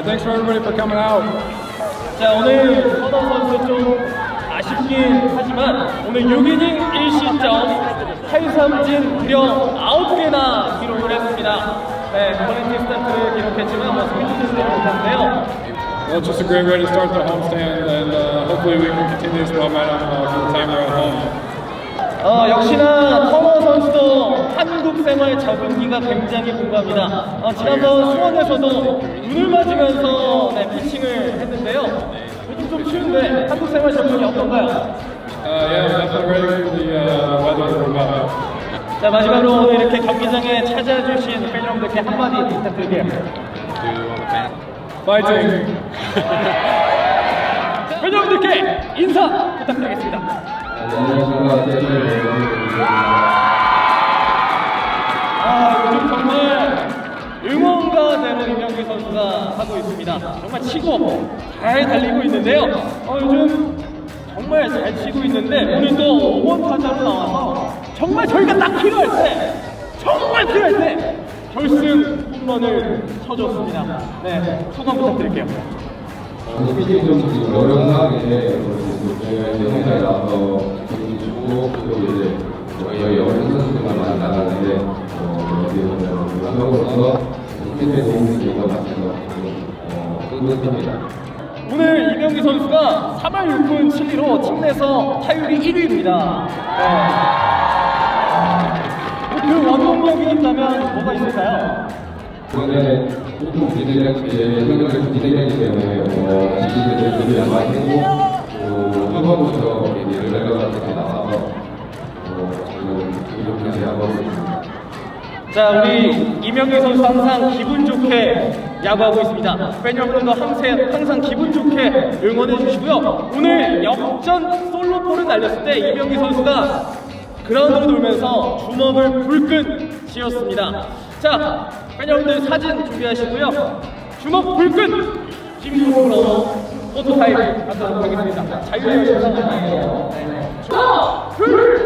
thanks for everybody for coming out. 자, 오늘 선호 선수 좀 아쉽긴 하지만 오늘 6이닝 1실점 8삼진 무려 9개나 기록을 했습니다. 네, 퀄리티 스타트를 기록했지만 뭐 스피드는 못했는데요. Well, it's just a great way to start the homestand, and hopefully we can continue this momentum for the time we're at home. 역시나 터너 선수도 한국 생활 적응기가 굉장히 궁금합니다. 지난번 수원에서도 눈을 맞으면서 피칭을 했는데요. 요즘 좀 추운데 한국 생활 적응이 어떤가요? Yeah, definitely ready for the weather to warm up. 자, 마지막으로 오늘 이렇게 경기장에 찾아주신 팬 여러분들께 한마디 부탁드릴게요. Fighting! 팬 여러분들께 인사 부탁드리겠습니다. 요즘 정말 응원가대로 이명기 선수가 하고 있습니다. 정말 치고 잘 달리고 있는데요. 요즘 정말 잘 치고 있는데 오늘 또 5번 타자로 나와서 정말 저희가 딱 필요할 때, 정말 필요할 때 결승 홈런을 쳐줬습니다. 네, 소감 부탁드릴게요. 스피칭 좀 지금 어려운 상황인데 저희가 행사에 나와서 경기 주고 또 이제 저희 어린 선수들만 많이 나가는데 여기서 스피칭에 도움이 되는 것 같아서 뿌듯합니다. 오늘 이명기 선수가 3할 6푼 7리로 팀 내에서 타율이 1위입니다. 그 원동력이 있다면 뭐가 있을까요? 그런데 보통 기대되기 때문에 지지들을 준비를 많이 했고 또 한번부터 연락을 같은 나와서 지금 이렇게 하고 있습니다. 자, 우리 이명기 선수 항상 기분 좋게 야구하고 있습니다. 팬 여러분들도 항상 기분 좋게 응원해 주시고요. 오늘 역전 솔로포를 날렸을 때 이명기 선수가 그라운드로 돌면서 주먹을 불끈 쥐었습니다. 자, 팬 여러분들 사진 준비하시고요. 주먹 불끈 쥐므로 포토타임 하도록 하겠습니다. 자유의 심상 아니에요. 하나, 둘,